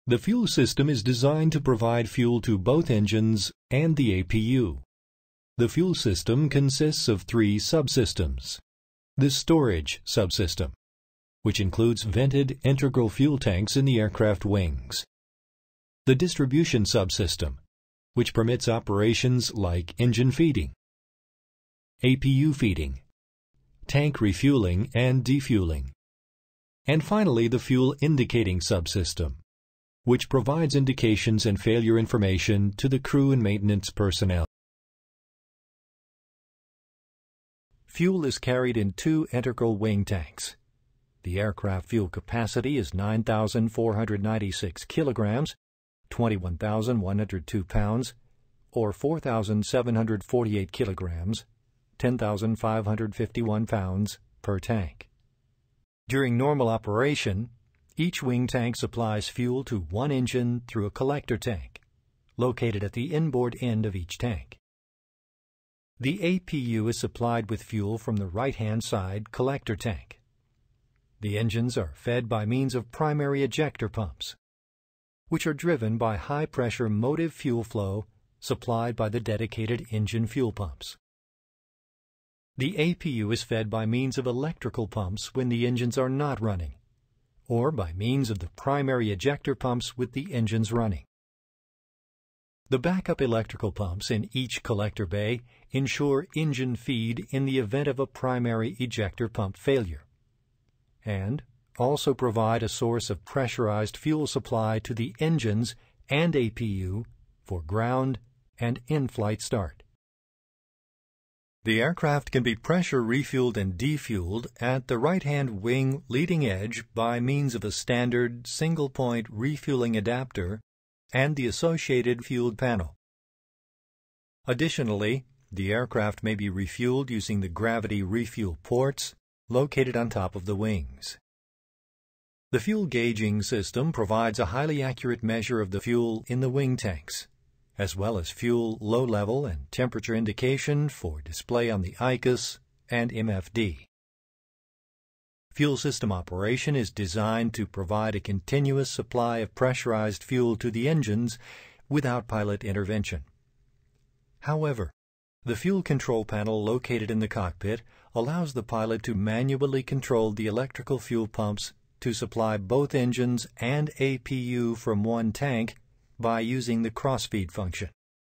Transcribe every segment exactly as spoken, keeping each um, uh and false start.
The fuel system is designed to provide fuel to both engines and the A P U. The fuel system consists of three subsystems. The storage subsystem, which includes vented integral fuel tanks in the aircraft wings. The distribution subsystem, which permits operations like engine feeding, A P U feeding, tank refueling and defueling. And finally, the fuel indicating subsystem, which provides indications and failure information to the crew and maintenance personnel. Fuel is carried in two integral wing tanks. The aircraft fuel capacity is nine thousand four hundred ninety-six kilograms, twenty-one thousand one hundred two pounds, or four thousand seven hundred forty-eight kilograms, ten thousand five hundred fifty-one pounds per tank. During normal operation, each wing tank supplies fuel to one engine through a collector tank, located at the inboard end of each tank. The A P U is supplied with fuel from the right-hand side collector tank. The engines are fed by means of primary ejector pumps, which are driven by high-pressure motive fuel flow supplied by the dedicated engine fuel pumps. The A P U is fed by means of electrical pumps when the engines are not running, or by means of the primary ejector pumps with the engines running. The backup electrical pumps in each collector bay ensure engine feed in the event of a primary ejector pump failure, and also provide a source of pressurized fuel supply to the engines and A P U for ground and in-flight start. The aircraft can be pressure refueled and defueled at the right-hand wing leading edge by means of a standard single-point refueling adapter and the associated fueled panel. Additionally, the aircraft may be refueled using the gravity refuel ports located on top of the wings. The fuel gauging system provides a highly accurate measure of the fuel in the wing tanks, as well as fuel low level and temperature indication for display on the I C U S and M F D. Fuel system operation is designed to provide a continuous supply of pressurized fuel to the engines without pilot intervention. However, the fuel control panel located in the cockpit allows the pilot to manually control the electrical fuel pumps to supply both engines and A P U from one tank by using the crossfeed function.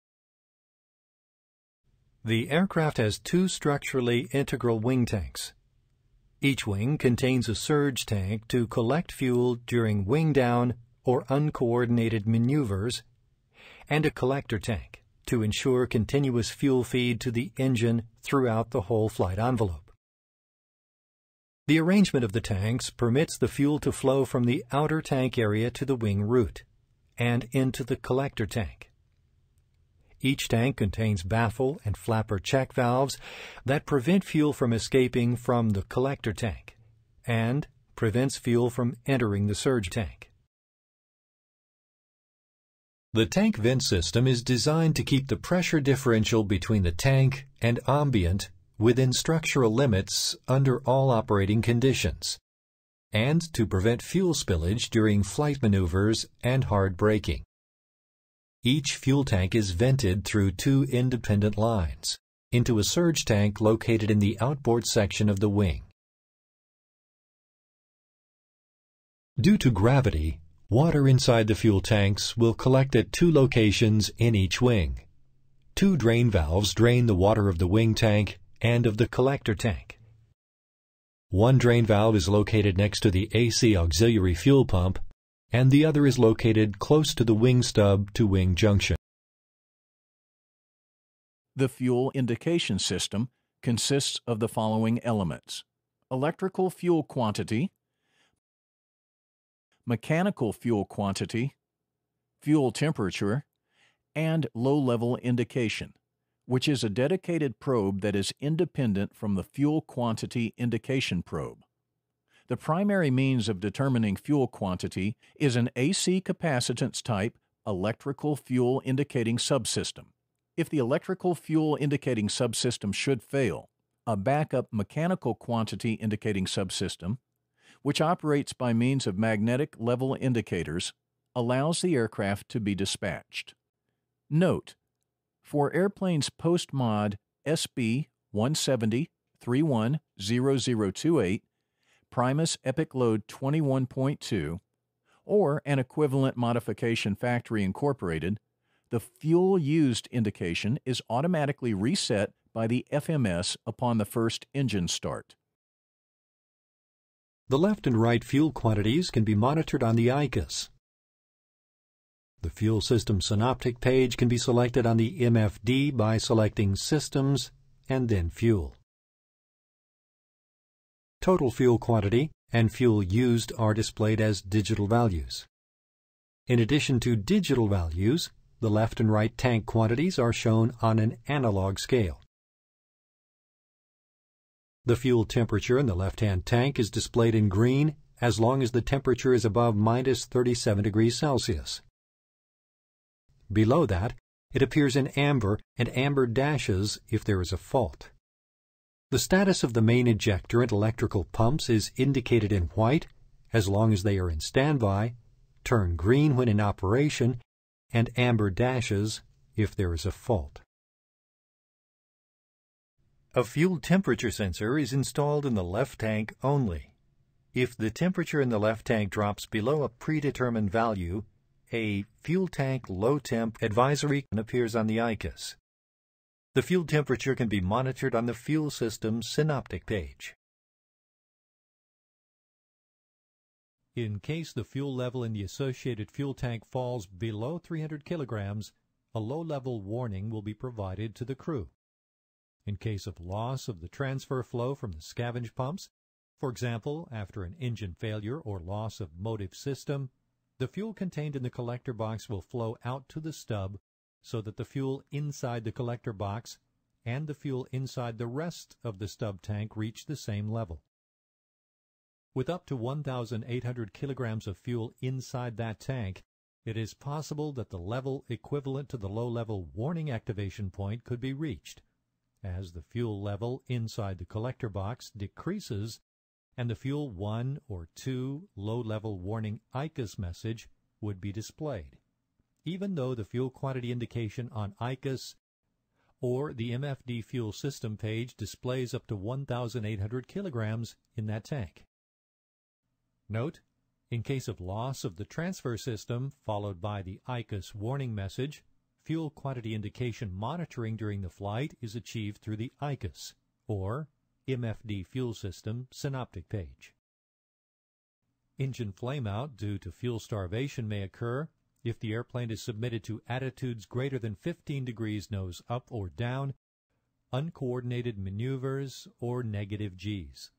The aircraft has two structurally integral wing tanks. Each wing contains a surge tank to collect fuel during wing down or uncoordinated maneuvers, and a collector tank to ensure continuous fuel feed to the engine throughout the whole flight envelope. The arrangement of the tanks permits the fuel to flow from the outer tank area to the wing root and into the collector tank. Each tank contains baffle and flapper check valves that prevent fuel from escaping from the collector tank and prevents fuel from entering the surge tank. The tank vent system is designed to keep the pressure differential between the tank and ambient within structural limits under all operating conditions, and to prevent fuel spillage during flight maneuvers and hard braking. Each fuel tank is vented through two independent lines into a surge tank located in the outboard section of the wing. Due to gravity, water inside the fuel tanks will collect at two locations in each wing. Two drain valves drain the water of the wing tank and of the collector tank. One drain valve is located next to the A C auxiliary fuel pump, and the other is located close to the wing stub to wing junction. The fuel indication system consists of the following elements: electrical fuel quantity, mechanical fuel quantity, fuel temperature, and low-level indication, which is a dedicated probe that is independent from the fuel quantity indication probe. The primary means of determining fuel quantity is an A C capacitance type electrical fuel indicating subsystem. If the electrical fuel indicating subsystem should fail, a backup mechanical quantity indicating subsystem, which operates by means of magnetic level indicators, allows the aircraft to be dispatched. Note: for airplanes post-mod S B one seventy three one zero zero two eight, Primus Epic Load twenty-one point two, or an equivalent modification factory incorporated, the fuel used indication is automatically reset by the F M S upon the first engine start. The left and right fuel quantities can be monitored on the I C A S. The fuel system synoptic page can be selected on the M F D by selecting Systems and then Fuel. Total fuel quantity and fuel used are displayed as digital values. In addition to digital values, the left and right tank quantities are shown on an analog scale. The fuel temperature in the left-hand tank is displayed in green as long as the temperature is above minus thirty-seven degrees Celsius. Below that, it appears in amber and amber dashes if there is a fault. The status of the main ejector and electrical pumps is indicated in white as long as they are in standby, turn green when in operation, and amber dashes if there is a fault. A fuel temperature sensor is installed in the left tank only. If the temperature in the left tank drops below a predetermined value, a fuel tank low temp advisory appears on the I C A S. The fuel temperature can be monitored on the fuel system synoptic page. In case the fuel level in the associated fuel tank falls below three hundred kilograms, a low-level warning will be provided to the crew. In case of loss of the transfer flow from the scavenge pumps, for example, after an engine failure or loss of motive system, the fuel contained in the collector box will flow out to the stub so that the fuel inside the collector box and the fuel inside the rest of the stub tank reach the same level. With up to one thousand eight hundred kilograms of fuel inside that tank, it is possible that the level equivalent to the low-level warning activation point could be reached. As the fuel level inside the collector box decreases and the fuel one or two low-level warning I C A S message would be displayed, even though the fuel quantity indication on I C A S or the M F D fuel system page displays up to one thousand eight hundred kilograms in that tank. Note: in case of loss of the transfer system followed by the I C A S warning message, fuel quantity indication monitoring during the flight is achieved through the I C A S or M F D fuel system synoptic page. Engine flameout due to fuel starvation may occur if the airplane is submitted to attitudes greater than fifteen degrees nose up or down, uncoordinated maneuvers, or negative G's.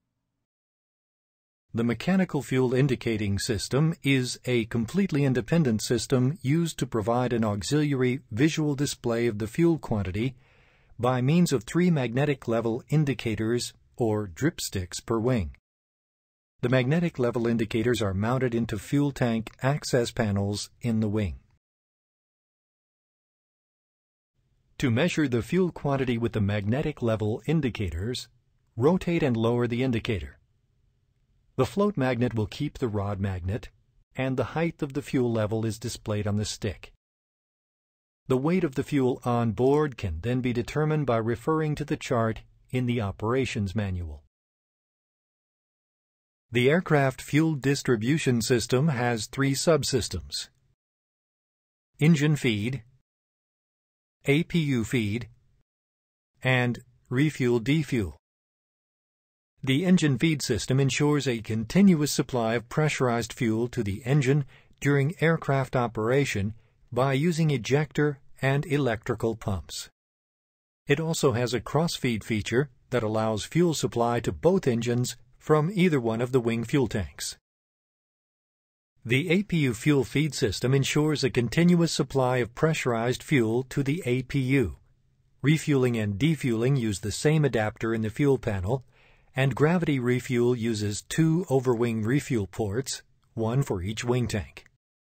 The mechanical fuel indicating system is a completely independent system used to provide an auxiliary visual display of the fuel quantity by means of three magnetic level indicators or dripsticks per wing. The magnetic level indicators are mounted into fuel tank access panels in the wing. To measure the fuel quantity with the magnetic level indicators, rotate and lower the indicator. The float magnet will keep the rod magnet, and the height of the fuel level is displayed on the stick. The weight of the fuel on board can then be determined by referring to the chart in the operations manual. The aircraft fuel distribution system has three subsystems: engine feed, A P U feed, and refuel-defuel. The engine feed system ensures a continuous supply of pressurized fuel to the engine during aircraft operation by using ejector and electrical pumps. It also has a cross-feed feature that allows fuel supply to both engines from either one of the wing fuel tanks. The A P U fuel feed system ensures a continuous supply of pressurized fuel to the A P U. Refueling and defueling use the same adapter in the fuel panel, and gravity refuel uses two over-wing refuel ports, one for each wing tank.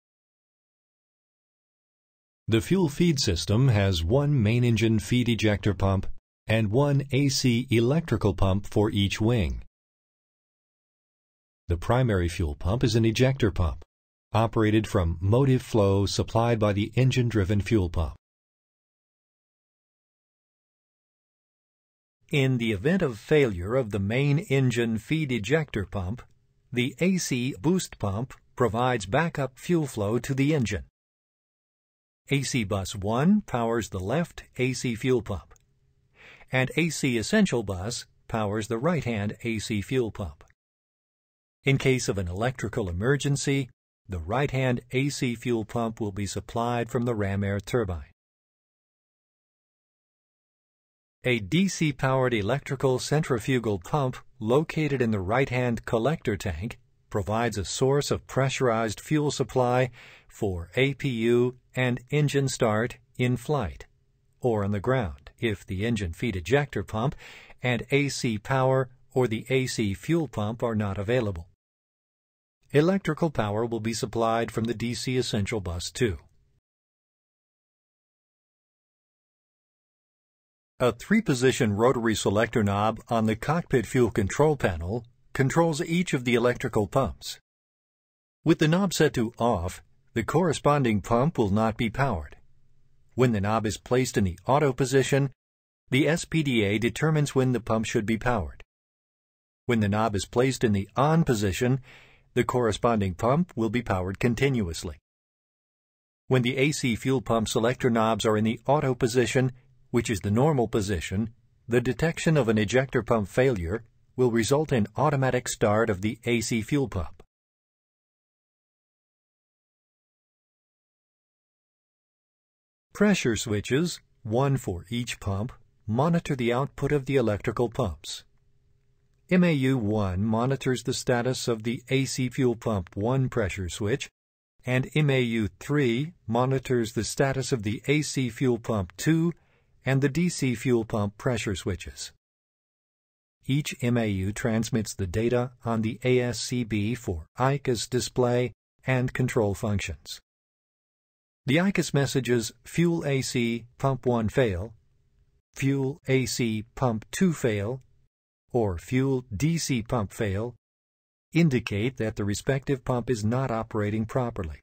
The fuel feed system has one main engine feed ejector pump and one A C electrical pump for each wing. The primary fuel pump is an ejector pump. operated from motive flow supplied by the engine-driven fuel pump. In the event of failure of the main engine feed ejector pump, the A C boost pump provides backup fuel flow to the engine. A C bus one powers the left A C fuel pump, and A C essential bus powers the right-hand A C fuel pump. In case of an electrical emergency, the right-hand A C fuel pump will be supplied from the ram air turbine. A D C-powered electrical centrifugal pump located in the right-hand collector tank provides a source of pressurized fuel supply for A P U and engine start in flight, or on the ground if the engine feed ejector pump and A C power or the A C fuel pump are not available. Electrical power will be supplied from the D C Essential Bus two. A three-position rotary selector knob on the cockpit fuel control panel controls each of the electrical pumps. With the knob set to off, the corresponding pump will not be powered. When the knob is placed in the auto position, the S P D A determines when the pump should be powered. When the knob is placed in the on position, the corresponding pump will be powered continuously. When the A C fuel pump selector knobs are in the auto position, which is the normal position, the detection of an ejector pump failure will result in automatic start of the A C fuel pump. Pressure switches, one for each pump, monitor the output of the electrical pumps. M A U one monitors the status of the A C fuel pump one pressure switch, and M A U three monitors the status of the A C fuel pump two and the D C fuel pump pressure switches. Each M A U transmits the data on the A S C B for I C A S display and control functions. The I C A S messages Fuel A C Pump one Fail, Fuel A C Pump two Fail, or Fuel D C Pump Fail indicate that the respective pump is not operating properly.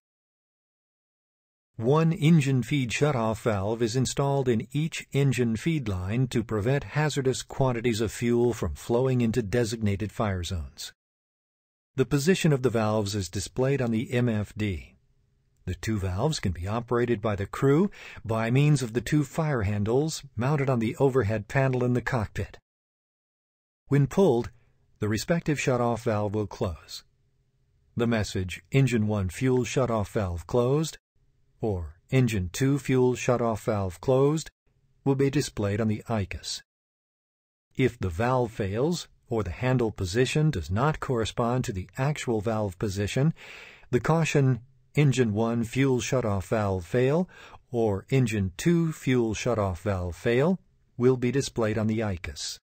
One engine feed shutoff valve is installed in each engine feed line to prevent hazardous quantities of fuel from flowing into designated fire zones. The position of the valves is displayed on the M F D. The two valves can be operated by the crew by means of the two fire handles mounted on the overhead panel in the cockpit. When pulled, the respective shutoff valve will close. The message Engine one Fuel Shutoff Valve Closed or Engine two Fuel Shutoff Valve Closed will be displayed on the I C A S. If the valve fails or the handle position does not correspond to the actual valve position, the caution Engine one Fuel Shutoff Valve Fail or Engine two Fuel Shutoff Valve Fail will be displayed on the I C A S.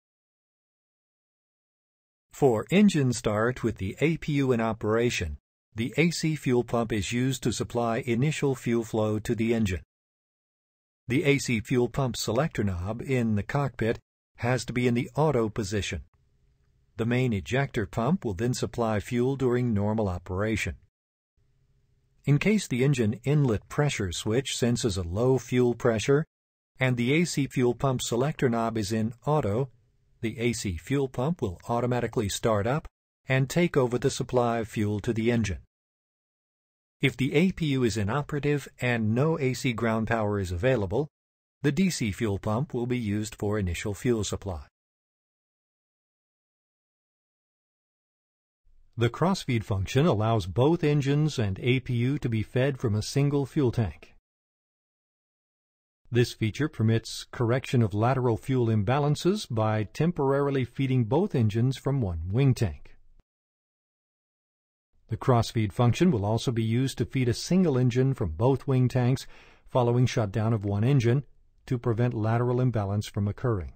For engine start with the A P U in operation, the A C fuel pump is used to supply initial fuel flow to the engine. The A C fuel pump selector knob in the cockpit has to be in the auto position. The main ejector pump will then supply fuel during normal operation. In case the engine inlet pressure switch senses a low fuel pressure and the A C fuel pump selector knob is in auto, the A C fuel pump will automatically start up and take over the supply of fuel to the engine. If the A P U is inoperative and no A C ground power is available, the D C fuel pump will be used for initial fuel supply. The crossfeed function allows both engines and A P U to be fed from a single fuel tank. This feature permits correction of lateral fuel imbalances by temporarily feeding both engines from one wing tank. The crossfeed function will also be used to feed a single engine from both wing tanks following shutdown of one engine to prevent lateral imbalance from occurring.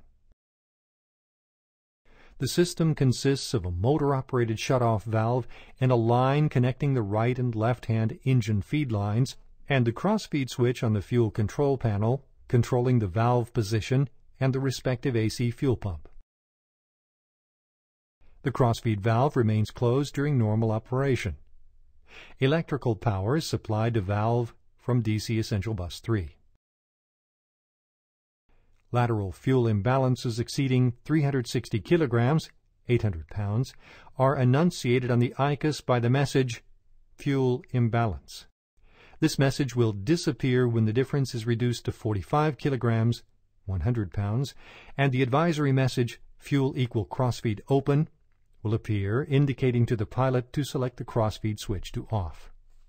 The system consists of a motor-operated shutoff valve and a line connecting the right and left-hand engine feed lines, and the crossfeed switch on the fuel control panel controlling the valve position and the respective A C fuel pump. The crossfeed valve remains closed during normal operation. Electrical power is supplied to valve from D C Essential Bus three. Lateral fuel imbalances exceeding three hundred sixty kilograms, eight hundred pounds, are enunciated on the I C U S by the message, fuel imbalance. This message will disappear when the difference is reduced to forty-five kilograms, one hundred pounds, and the advisory message, fuel equal crossfeed open, will appear, indicating to the pilot to select the crossfeed switch to off.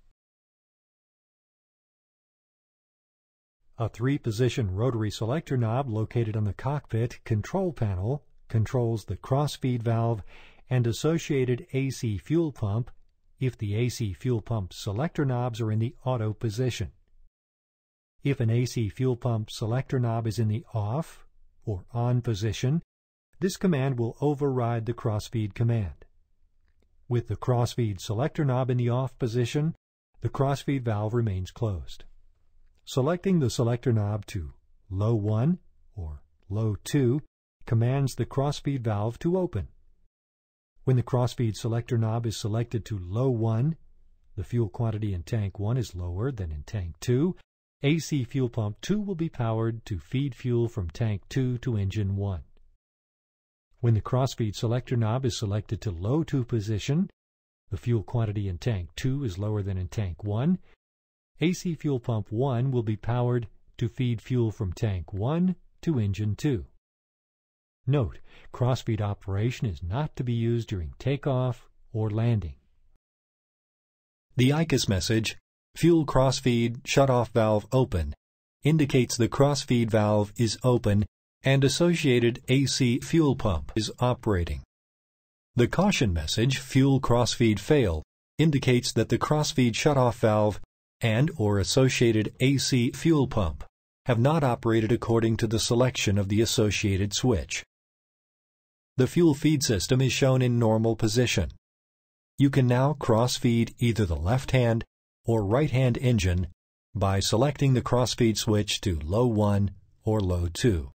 A three-position rotary selector knob located on the cockpit control panel controls the crossfeed valve and associated A C fuel pump if the A C fuel pump selector knobs are in the auto position. If an A C fuel pump selector knob is in the off or on position, this command will override the crossfeed command. With the crossfeed selector knob in the off position, the crossfeed valve remains closed. Selecting the selector knob to low one or low two commands the crossfeed valve to open. When the crossfeed selector knob is selected to low one, the fuel quantity in tank one is lower than in tank two. A C fuel pump two will be powered to feed fuel from tank two to engine one. When the crossfeed selector knob is selected to low two position, the fuel quantity in tank two is lower than in tank one. A C fuel pump one will be powered to feed fuel from tank one to engine two. Note, crossfeed operation is not to be used during takeoff or landing. The I C U S message, fuel crossfeed shutoff valve open, indicates the crossfeed valve is open and associated A C fuel pump is operating. The caution message, fuel crossfeed fail, indicates that the crossfeed shutoff valve and or associated A C fuel pump have not operated according to the selection of the associated switch. The fuel feed system is shown in normal position. You can now cross-feed either the left-hand or right-hand engine by selecting the crossfeed switch to low one or low two.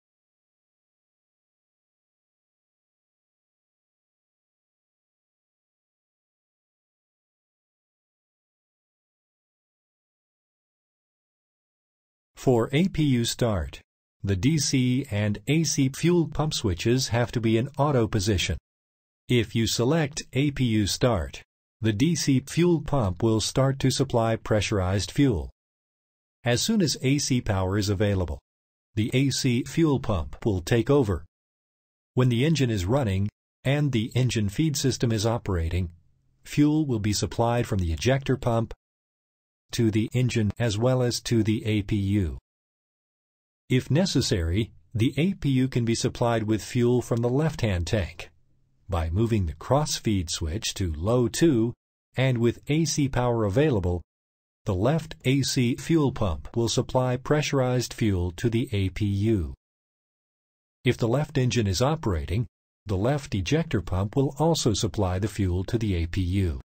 For A P U start, the D C and A C fuel pump switches have to be in auto position. If you select A P U start, the D C fuel pump will start to supply pressurized fuel. As soon as A C power is available, the A C fuel pump will take over. When the engine is running and the engine feed system is operating, fuel will be supplied from the ejector pump to the engine as well as to the A P U. If necessary, the A P U can be supplied with fuel from the left-hand tank by moving the cross-feed switch to low two, and with A C power available, the left A C fuel pump will supply pressurized fuel to the A P U. If the left engine is operating, the left ejector pump will also supply the fuel to the A P U.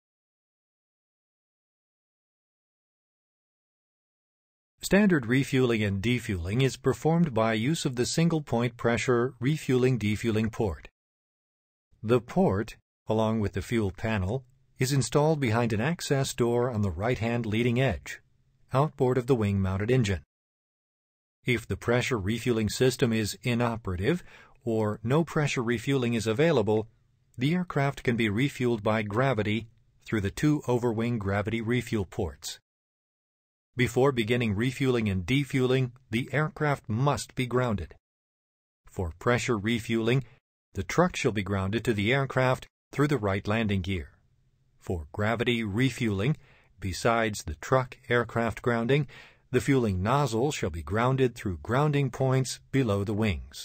Standard refueling and defueling is performed by use of the single-point pressure refueling-defueling port. The port, along with the fuel panel, is installed behind an access door on the right-hand leading edge, outboard of the wing-mounted engine. If the pressure refueling system is inoperative or no pressure refueling is available, the aircraft can be refueled by gravity through the two overwing gravity refuel ports. Before beginning refueling and defueling, the aircraft must be grounded. For pressure refueling, the truck shall be grounded to the aircraft through the right landing gear. For gravity refueling, besides the truck aircraft grounding, the fueling nozzle shall be grounded through grounding points below the wings.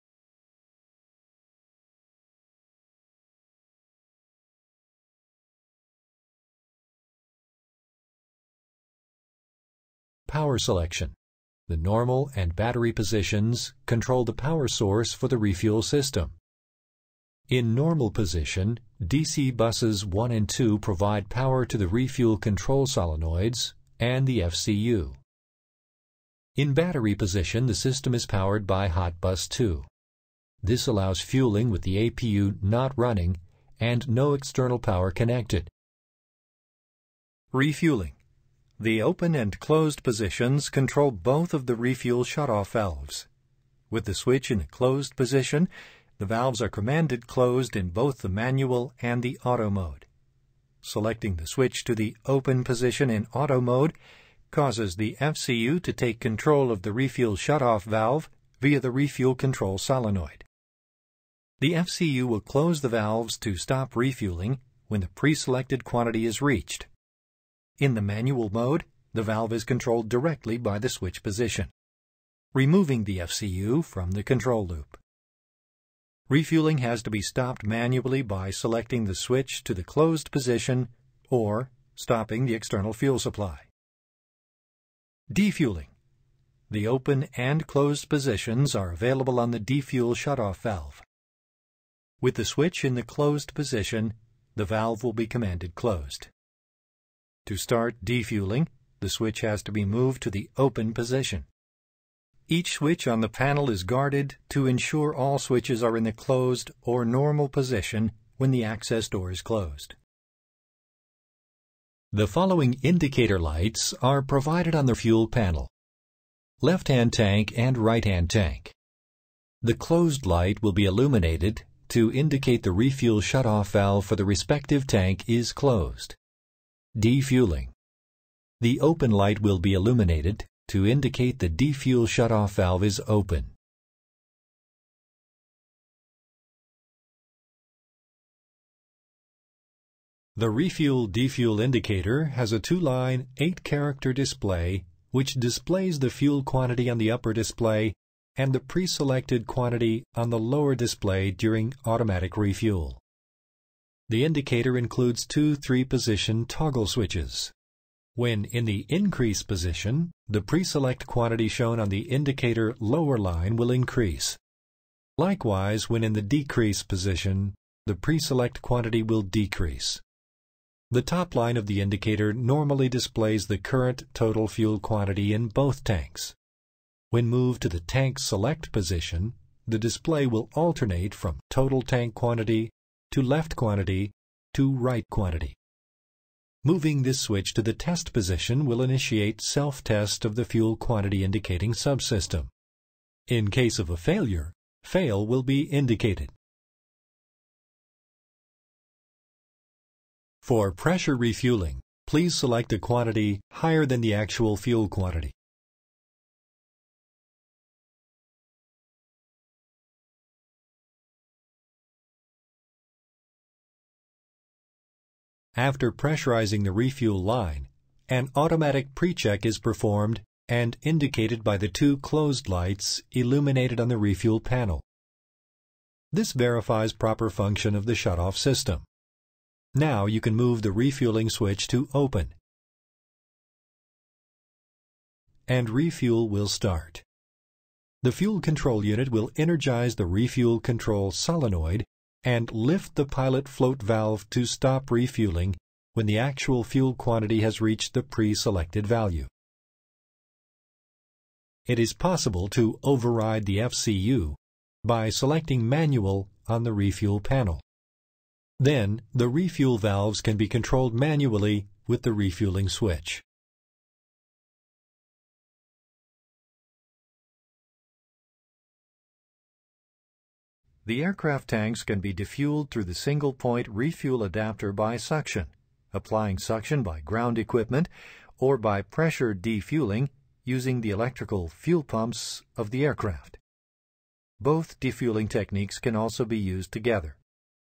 Power selection. The normal and battery positions control the power source for the refuel system. In normal position, D C buses one and two provide power to the refuel control solenoids and the F C U. In battery position, the system is powered by hot bus two. This allows fueling with the A P U not running and no external power connected. Refueling. The open and closed positions control both of the refuel shutoff valves. With the switch in the closed position, the valves are commanded closed in both the manual and the auto mode. Selecting the switch to the open position in auto mode causes the F C U to take control of the refuel shutoff valve via the refuel control solenoid. The F C U will close the valves to stop refueling when the pre-selected quantity is reached. In the manual mode, the valve is controlled directly by the switch position, removing the F C U from the control loop. Refueling has to be stopped manually by selecting the switch to the closed position or stopping the external fuel supply. Defueling. The open and closed positions are available on the defuel shutoff valve. With the switch in the closed position, the valve will be commanded closed. To start defueling, the switch has to be moved to the open position. Each switch on the panel is guarded to ensure all switches are in the closed or normal position when the access door is closed. The following indicator lights are provided on the fuel panel: left-hand tank and right-hand tank. The closed light will be illuminated to indicate the refuel shutoff valve for the respective tank is closed. Defueling. The open light will be illuminated to indicate the defuel shutoff valve is open. The refuel-defuel indicator has a two-line, eight-character display which displays the fuel quantity on the upper display and the pre-selected quantity on the lower display during automatic refuel. The indicator includes two three-position toggle switches. When in the increase position, the pre-select quantity shown on the indicator lower line will increase. Likewise, when in the decrease position, the pre-select quantity will decrease. The top line of the indicator normally displays the current total fuel quantity in both tanks. When moved to the tank select position, the display will alternate from total tank quantity to left quantity to right quantity. Moving this switch to the test position will initiate self-test of the fuel quantity indicating subsystem. In case of a failure, fail will be indicated. For pressure refueling, please select a quantity higher than the actual fuel quantity. After pressurizing the refuel line, an automatic pre-check is performed and indicated by the two closed lights illuminated on the refuel panel. This verifies proper function of the shutoff system. Now you can move the refueling switch to open, and refuel will start. The fuel control unit will energize the refuel control solenoid and lift the pilot float valve to stop refueling when the actual fuel quantity has reached the pre-selected value. It is possible to override the F C U by selecting Manual on the refuel panel. Then, the refuel valves can be controlled manually with the refueling switch. The aircraft tanks can be defueled through the single-point refuel adapter by suction, applying suction by ground equipment, or by pressure defueling using the electrical fuel pumps of the aircraft. Both defueling techniques can also be used together.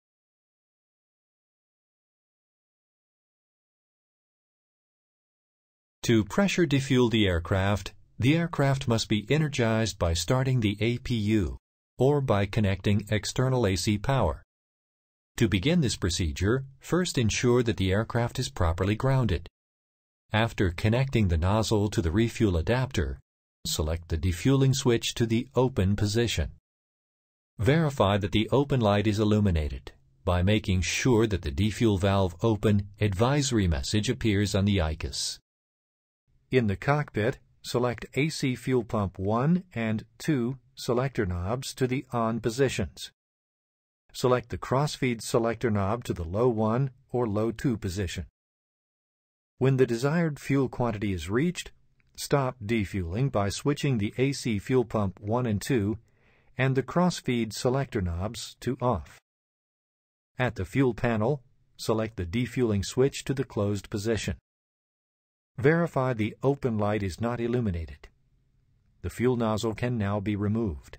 To pressure defuel the aircraft, the aircraft must be energized by starting the A P U or by connecting external A C power. To begin this procedure, first ensure that the aircraft is properly grounded. After connecting the nozzle to the refuel adapter, select the defueling switch to the open position. Verify that the open light is illuminated by making sure that the defuel valve open advisory message appears on the I C A S. In the cockpit, select A C fuel pump one and two selector knobs to the on positions. Select the crossfeed selector knob to the low one or low two position. When the desired fuel quantity is reached, stop defueling by switching the A C fuel pump one and two and the crossfeed selector knobs to off. At the fuel panel, select the defueling switch to the closed position. Verify the open light is not illuminated. The fuel nozzle can now be removed.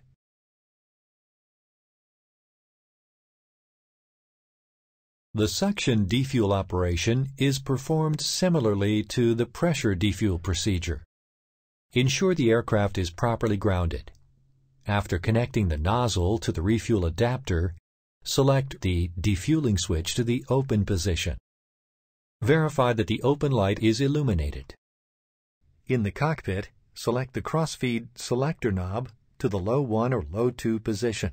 The suction defuel operation is performed similarly to the pressure defuel procedure. Ensure the aircraft is properly grounded. After connecting the nozzle to the refuel adapter, select the defueling switch to the open position. Verify that the open light is illuminated. In the cockpit, select the crossfeed selector knob to the low one or low two position.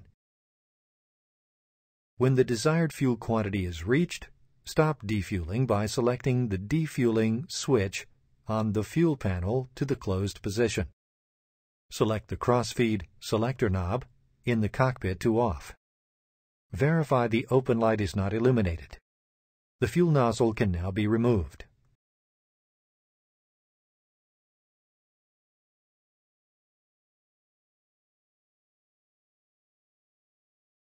When the desired fuel quantity is reached, stop defueling by selecting the defueling switch on the fuel panel to the closed position. Select the crossfeed selector knob in the cockpit to off. Verify the open light is not illuminated. The fuel nozzle can now be removed.